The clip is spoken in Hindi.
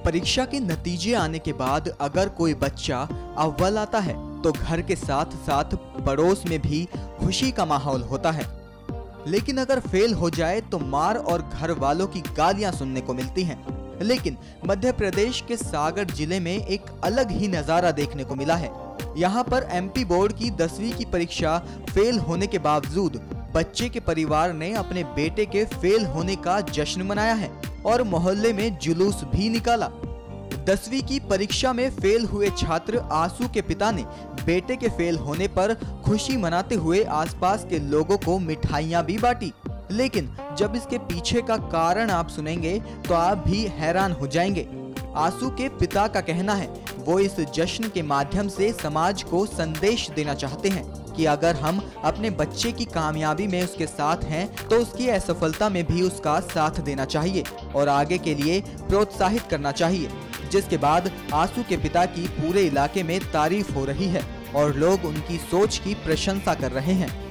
परीक्षा के नतीजे आने के बाद अगर कोई बच्चा अव्वल आता है तो घर के साथ साथ पड़ोस में भी खुशी का माहौल होता है, लेकिन अगर फेल हो जाए तो मार और घर वालों की गालियां सुनने को मिलती हैं। लेकिन मध्य प्रदेश के सागर जिले में एक अलग ही नजारा देखने को मिला है। यहाँ पर एमपी बोर्ड की 10वीं की परीक्षा फेल होने के बावजूद बच्चे के परिवार ने अपने बेटे के फेल होने का जश्न मनाया है और मोहल्ले में जुलूस भी निकाला। 10वीं की परीक्षा में फेल हुए छात्र आसू के पिता ने बेटे के फेल होने पर खुशी मनाते हुए आसपास के लोगों को मिठाइयां भी बांटी। लेकिन जब इसके पीछे का कारण आप सुनेंगे तो आप भी हैरान हो जाएंगे। आसू के पिता का कहना है वो इस जश्न के माध्यम से समाज को संदेश देना चाहते हैं कि अगर हम अपने बच्चे की कामयाबी में उसके साथ हैं तो उसकी असफलता में भी उसका साथ देना चाहिए और आगे के लिए प्रोत्साहित करना चाहिए। जिसके बाद आसू के पिता की पूरे इलाके में तारीफ हो रही है और लोग उनकी सोच की प्रशंसा कर रहे हैं।